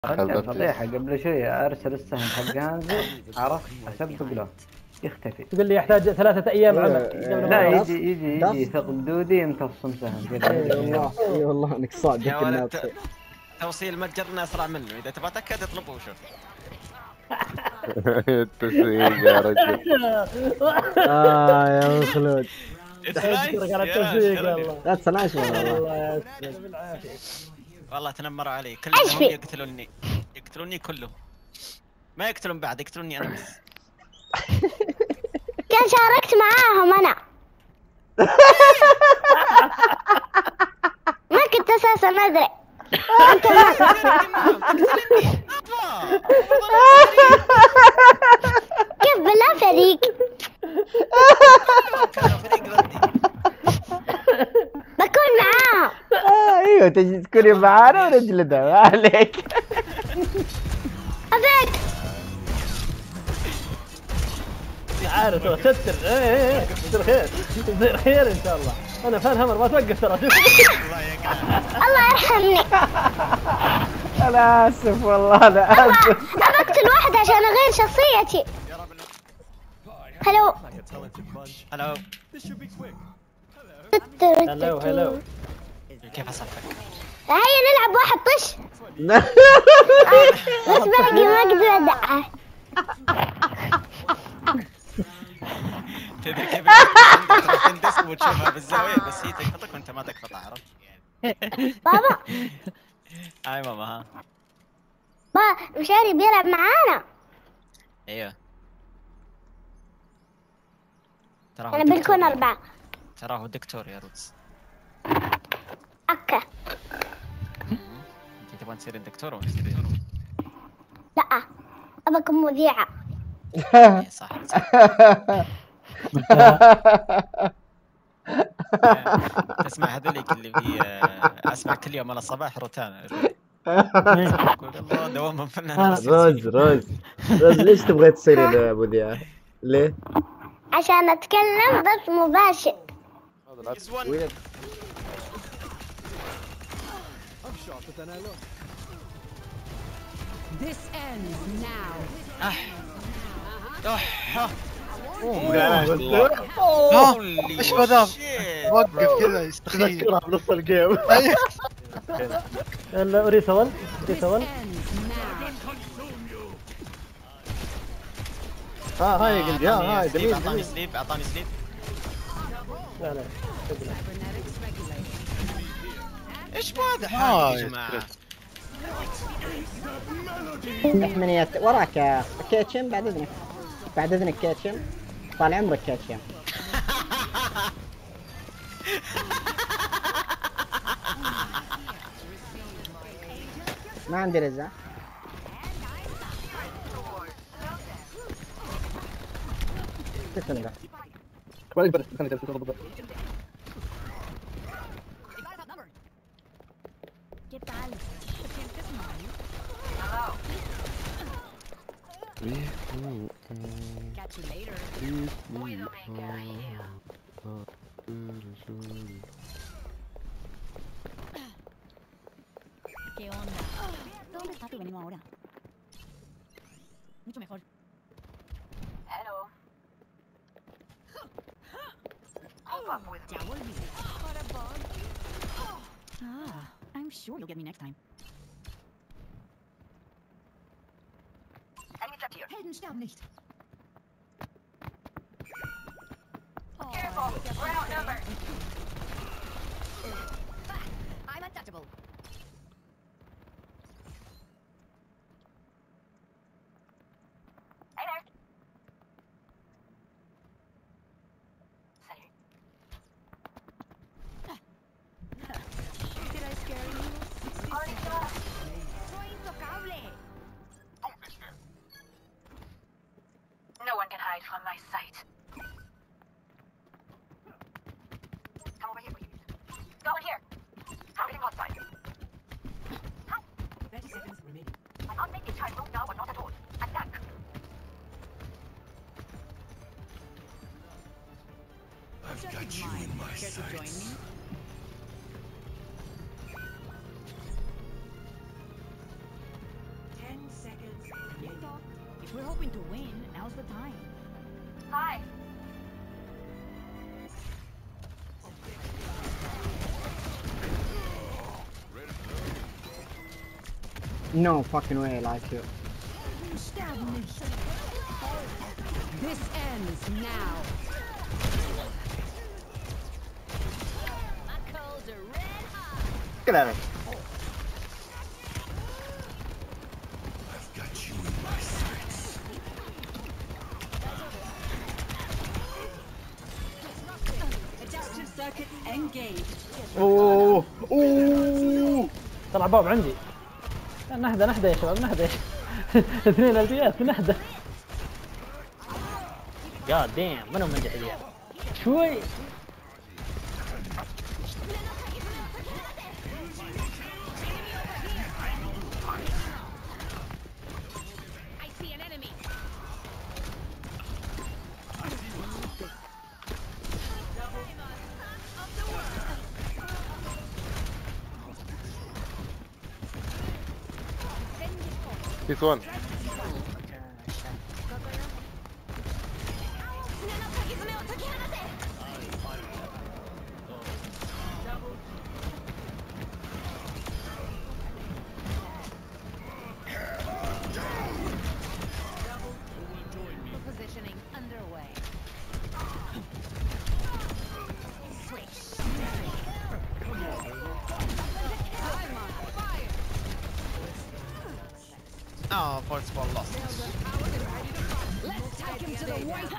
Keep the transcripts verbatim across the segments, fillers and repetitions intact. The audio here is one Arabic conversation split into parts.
رجع فضيحة قبل شوي ارسل السهم حق هانزو، عرفت اسبق له يختفي. تقول لي يحتاج ثلاثة ايام أيوة عمل. أيوة لا أيوة. يجي يجي يجي ثقب دودي يمتصم سهم كذا. اي والله اي والله انك صادق الناس. توصيل متجرنا اسرع منه، اذا تبغى تاكد اطلبه وشوف. التسويق يا رجل. اه يا خلود اشكرك على التوفيق والله. لا تسناش والله. الله يسلمك بالعافية. والله تنمروا علي كلهم يقتلوني يقتلوني كلهم، ما يقتلون بعد يقتلوني انا بس. كان شاركت معاهم انا. ما كنت اساسا ادري. انت كيف بالله فريق؟ بكون معاهم. ايوه تجي تكوني معانا ونجلدها ما عليك. ابيك عارف ترى ستر. ايه ايه ايه يصير خير يصير خير ان شاء الله. انا فان همر ما توقف ترى. الله يرحمني. انا اسف والله انا اسف. ابى اقتل واحد عشان اغير شخصيتي. هلو هلو هلو هلو. كيف اصفك؟ هيا نلعب واحد طش. بس باقي ما اقدر ادعه. تدري كيف تندس وتشوفها بالزاويه بس هي تقفطك وانت ما تقفط، عرفت؟ بابا هاي ماما. ها بابا مشاري بيلعب معانا. ايوه تراه انا بنكون اربعة. تراه دكتور يا روتس. اوكي انت تبغى تصيرين دكتور ولا تصيرين؟ لا ابى اكون مذيعة. ايه صح صح. تسمع هذوليك اللي في اسمع كل يوم على الصباح روتانا. الله دوامهم فنان. روز روز روز ليش تبغى تصيري مذيعة؟ ليه؟ عشان اتكلم بس مباشر. This ends now. اح اح ايش بذا وقف كذا يستخيل تذكرها بنص الجيم. يلا اريسا ون اريسا ون. ها هاي قلبي ها هاي جميل اعطاني جميل. سليب اعطاني سليب. لا لا ايش بهذا حال يا جماعه؟ تحمينيات وراك يا كيتشن بعد اذنك. بعد اذنك كيتشن. طال عمرك كيتشن. ما عندي رزع. تسلم له. ما يقدر خليني كذا بالضبط. Catch you later. ¿Qué onda? ¿Dónde está tu veneno ahora? Mucho mejor. Hello. Ya volví. Ah, I'm sure you'll get me next time. Helden sterben nicht. Careful, we're outnumbered. I'm untouchable. Hey there. Salut. Did I scare you? Soy intocable. No one can hide from my sight. Come over here, please. Go in here. Hiding outside. thirty seconds remaining. I can't make it time move now or not at all. Attack. I've got you in my sights. We're hoping to win. Now's the time. Hi. No fucking way I like you. This ends now. My coals are red hot. كده عليك. Adaptive circuit engaged. اوه اوه طلع باب عندي. نهدى نهدى يا شباب نهدى. اثنين البيات نهدى. جاد دام منو منجح اليوم شوي. This one. Positioning underway. Oh, first ball lost. Let's take him to the white.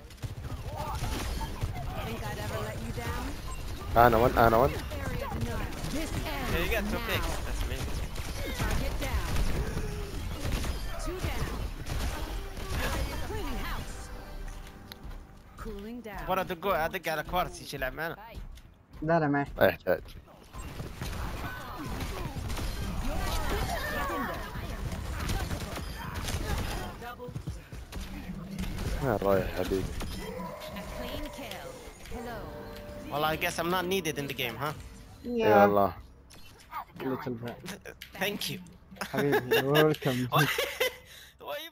Think I'd ever let you down? أنا one, أنا one. This ends Yeah, you got two now. picks. That's amazing. Target down. Two down. Cleaning house. Cooling down. ورا دقوا ادق على كوارتز يجي يلعب معنا. لا لا ما ما يحتاج. وين رايح حبيبي؟ A clean kill. Hello. والله I guess I'm not needed in the game, huh? يا الله. little bit. Thank you. حبيبي ويلكم. Why you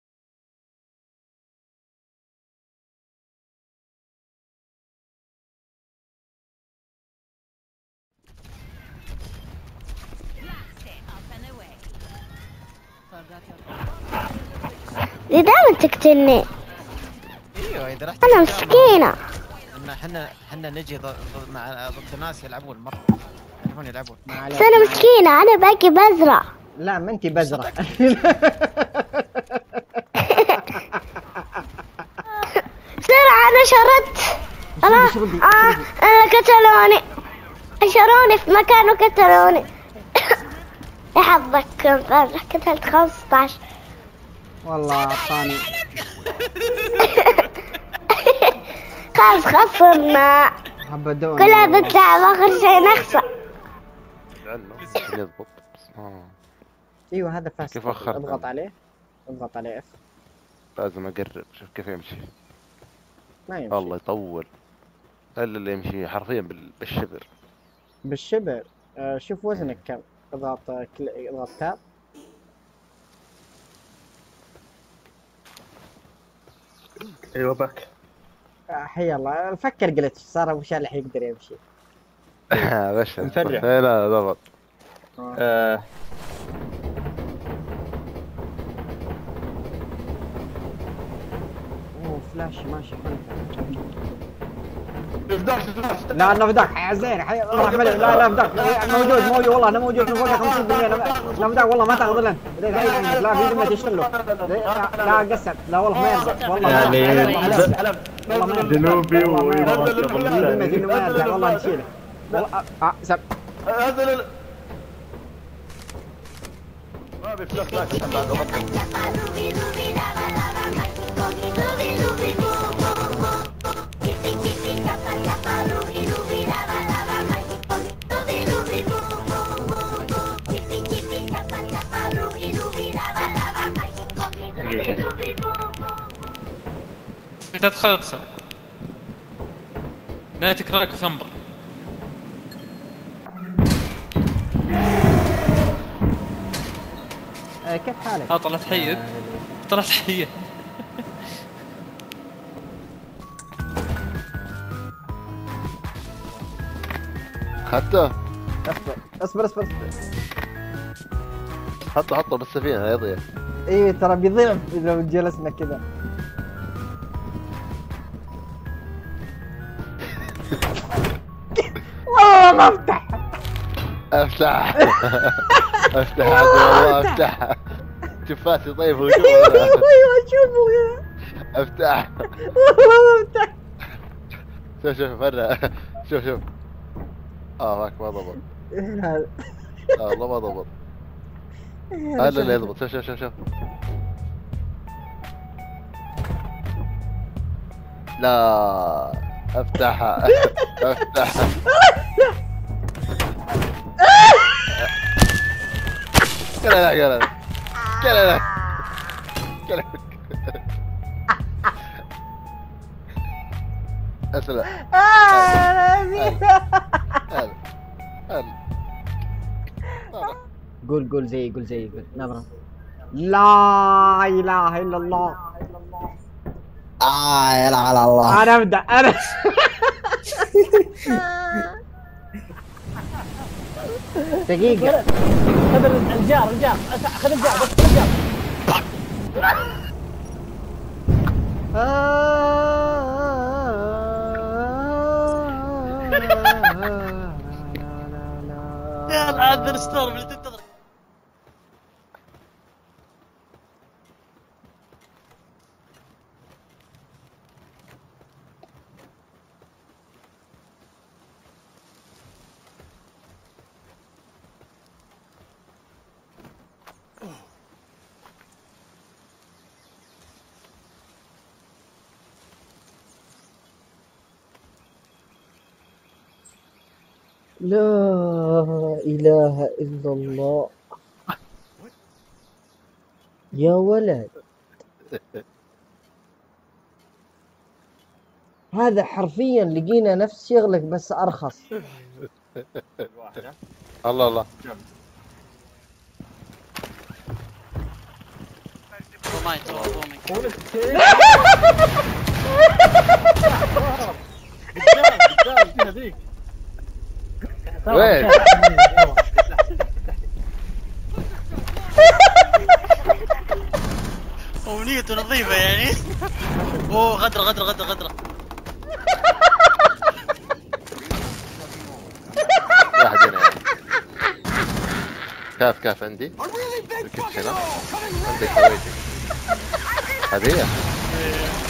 ليه دائما تقتلني؟ ايوه اذا رحت أنا مسكينة. ان احنا احنا نجي ضد ضد- مع ضد ناس يلعبون مره يعرفون يلعبون. ما بس عليك. أنا مسكينة أنا باقي بزرع. لا ما انت بزرع. بسرعة أنا شردت. أنا آه أنا قتلوني. حشروني في مكان وقتلوني. يا حظك قتلت خمسة عشر. والله اعطاني. خلاص خسرنا. هبدون. كلها بتلعب آخر شيء نخسر. لعله عشان يضبط. آه. ايوه هذا فاست. كيف أخرت؟ اضغط عليه. اضغط عليه اف. لازم اقرب شوف كيف يمشي. ما يمشي. والله يطول. الا اللي يمشي حرفيا بال- بالشبر. بالشبر. آه شوف وزنك كم. اضغط كل... اضغط تاب. ايوه باك. آه حي الله فكر جلتش صار ابو شالح يقدر يمشي. بس مفرح. لا لا ضبط. آه. اوه فلاش ماشي خلفه. فداك فداك. لا انا فداك يا زين حي الله ملك. لا لا فداك موجود موجود والله انا موجود في فوق خمسين بالمية. لا فداك والله ما تاخذ لنا. لا في ذمة تشتغلوا. لا قسم لا والله ما يرجع والله ما يرجع. والله ما يرجع. جنوبي في ذمة ويبغى انه ما يرجع والله نشيله. والله اه سب. هذا ما في فلاش باك. تدخل ادخل لا تكراك وثمبر. كيف حالك؟ اه طلعت حية طلعت حية. خدته؟ اصبر اصبر اصبر حطه حطه بالسفينة يضيع. ايه ترى بيضيع لو جلسنا كذا. والله ما افتح. افتح افتح والله افتح. شوف فاسي طيب وشوف. ايوه شوفوا افتح والله ما افتح. شوف شوف فرق. شوف شوف. اه ماك ما ضبط. اه والله ما ضبط. هذا اللي يضبط. شوف شوف شوف شوف. لا افتحها افتحها. كلا لا كلا كلا لا كلا اسلم. قول قول زي قول زي قول نبرة. لا اله الا الله. اه لا اله الا الله. انا ابدا انا. دقيقة. خذ الجار الجار خذ الجار بس خذ الجار. يا العذر ستورم اللي تنتظر. لا إله إلا الله. يا ولد هذا حرفيا لقينا نفس شغلك بس أرخص. الله الله. وين؟ ونيته نظيفة يعني. اوه غدرة غدرة غدرة غدرة. واحد هنا. كاف كاف عندي. ركبت هنا. عندك هويتك. هذه هي.